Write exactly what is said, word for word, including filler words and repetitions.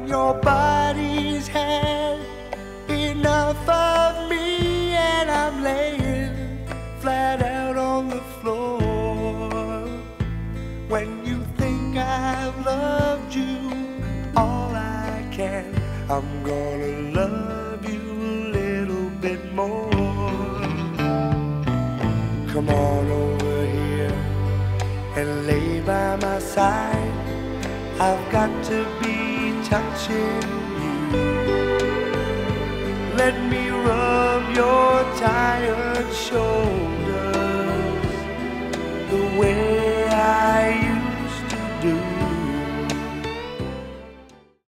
your body's had enough of me, and I'm laying flat out on the floor. When you think I've loved you all I can, I'm gonna love you a little bit more. Come on over here and lay by my side. I've got to be touching you. Let me rub your tired shoulders the way